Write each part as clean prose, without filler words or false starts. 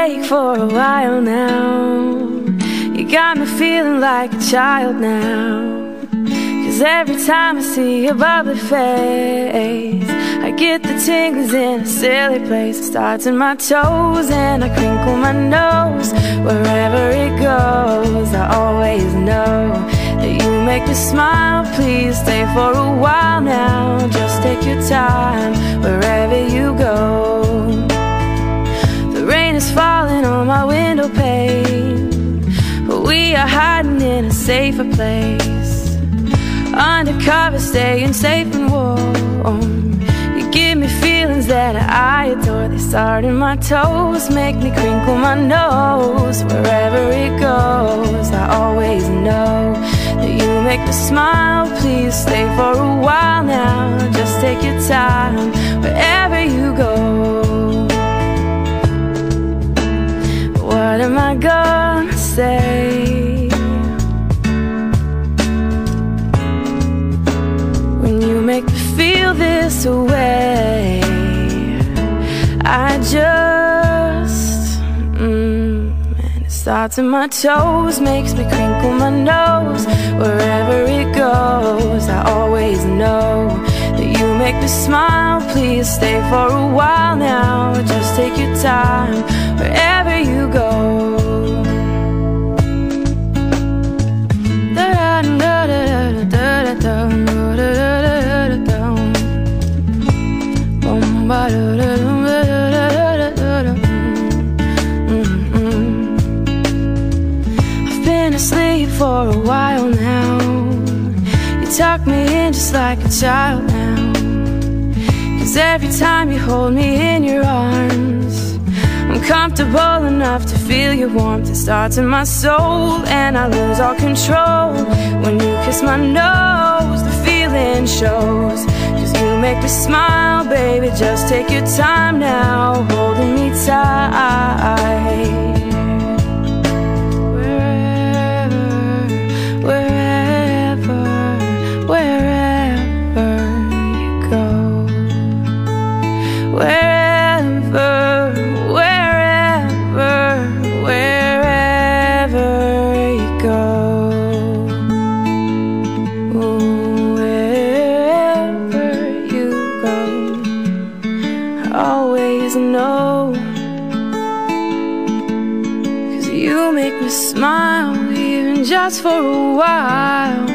awake for a while now. You got me feeling like a child now. 'Cause every time I see your bubbly face, I get the tingles in a silly place. It starts in my toes and I crinkle my nose. Wherever it goes, I always know that you make me smile. Please stay for a while now. Just take your time wherever you go. The rain is falling on my window pane, but we are hiding in a safer place. Undercover, staying safe and warm. You give me feelings that I adore. They start in my toes, make me crinkle my nose. Wherever it goes, I always know that you make me smile. Please stay for a while now. Just take your time wherever you go. What am I gonna say? Make me feel this way. I just and it starts in my toes, makes me crinkle my nose. Wherever it goes, I always know that you make me smile. Please stay for a while now. Just take your time wherever you go. I've been asleep for a while now. You tuck me in just like a child now. 'Cause every time you hold me in your arms, I'm comfortable enough to feel your warmth. It starts in my soul and I lose all control. When you kiss my nose, the feeling shows. 'Cause you make me smile, baby, just take your time now, holding me tight. Wherever you go. Wherever you go. Wherever you go, I always know. 'Cause you make me smile, even just for a while.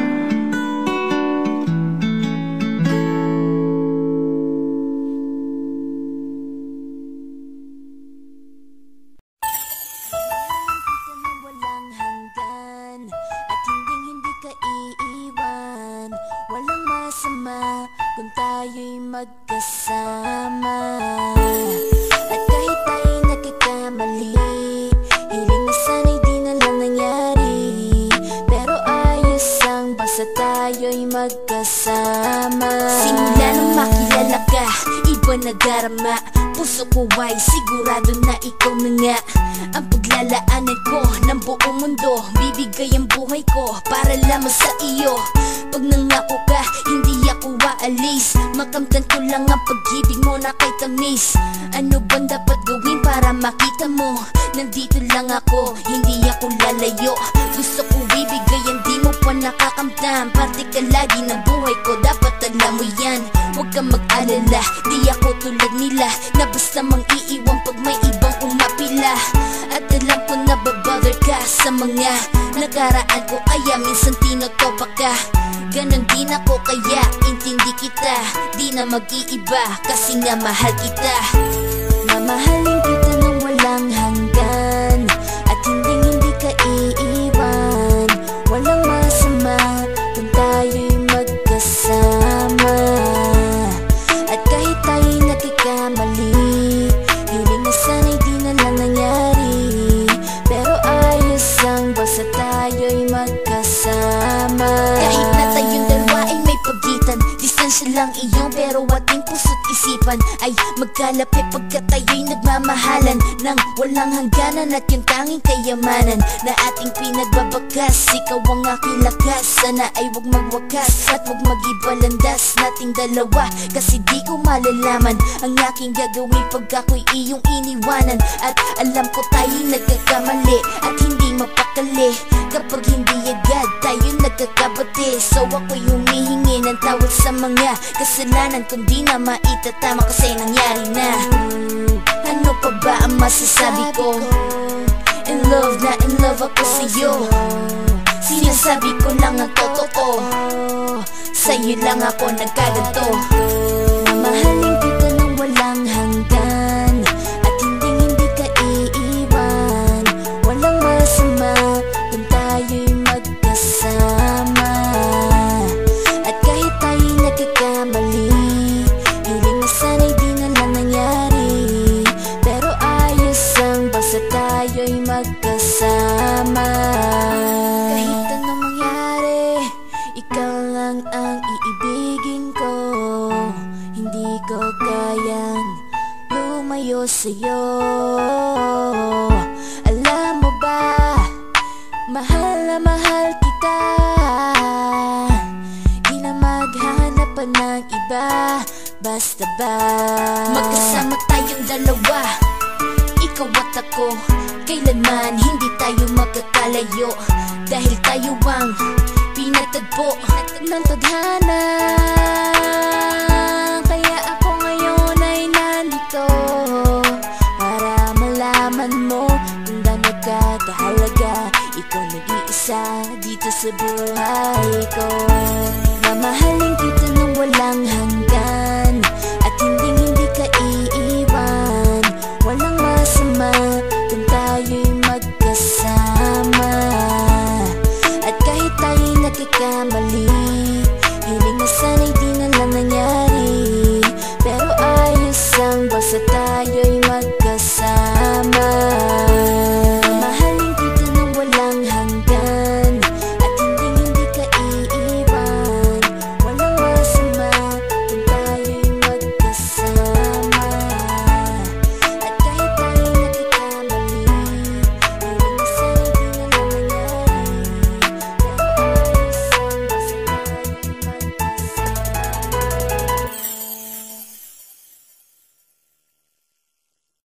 Kung tayo'y magkasama. At kahit tayo'y nagkakamali, hiling na sana'y di na lang nangyari. Pero ayos ang basta tayo'y magkasama. Simula nang makilala ka, iba nadarama. Puso ko ay sigurado na ikaw na nga ang paglalaanan ko ng buong mundo. Bibigay ang buhay ko para lamang sa iyo. Pag nangako ka, hindi ako aalis. Makamtan ko lang ang pag-ibig mo na kay tamis. Ano bang dapat gawin para makita mo? Nandito lang ako, hindi ako lalayo. Gusto ko ibigay, hindi mo pa nakakamtam. Parte ka lagi ng buhay ko, dapat alam mo yan. Huwag kang mag-alala, di ako tulad nila na basta mang iiwan pag may ibang umapila. At alam ko na babother ka sa mga nakaraan ko, kaya minsan tinotopa ka. Ganon din ako, kaya intindi kita. Di na mag-iiba kasi nga mahal kita. Mamahalin kita nang walang hanggan, at hindi ka iiwan. Walang masama kung tayo'y magkasama. At kahit tayo'y nagkakamali, hiling na sana'y di na lang nangyari. Pero ayos ang basta tayo'y magkasama. Kahit na tayong dalawa ay may pagitan, distansya lang iyon, pero ating puso't isip isipan ay magkalapit pagkat tayo'y nagmamahalan ng walang hangganan at yung tanging kayamanan na ating pinagbabakas. Ikaw ang aking lakas, sana ay huwag magwakas at huwag mag-ibalandas nating dalawa, kasi di ko malalaman ang aking gagawin pag ako'y iyong iniwanan. At alam ko tayo'y nagkakamali at hindi mapakali kapag hindi agad tayo nagkakabati. So ako'y humihingi ng tawad sa mga kasalanan kung di na maitatama kasi nangyari na. Ano pa ba ang masasabi ko? In love na in love ako sa'yo. Sinasabi ko lang ang totoo, sa'yo lang ako nagkaganto. Mamahalin kita ng walang hanggan at hindi ka iiwan. Walang masama kung tayo'y magkasama. At kahit tayo'y nagkakamali, hiling na sana'y di na lang nangyari. Pero ayos ang basta tayo'y magkasama. Kahit anong mangyari, ikaw lang ang iibigin ko. Hindi ko kayang lumayo sa'yo. Alam mo ba, mahal na mahal kita. Di na maghanap pa ng iba. Basta ba magkasama tayong dalawa, ikaw at ako, kailanman hindi tayo magkakalayo. Dahil tayo ang pinatagpo ng tadhana. Kaya ako ngayon ay nandito para malaman mo kung gaano ka kahalaga. Ikaw nag-iisa dito sa buhay ko. Mamahalin kita ng walang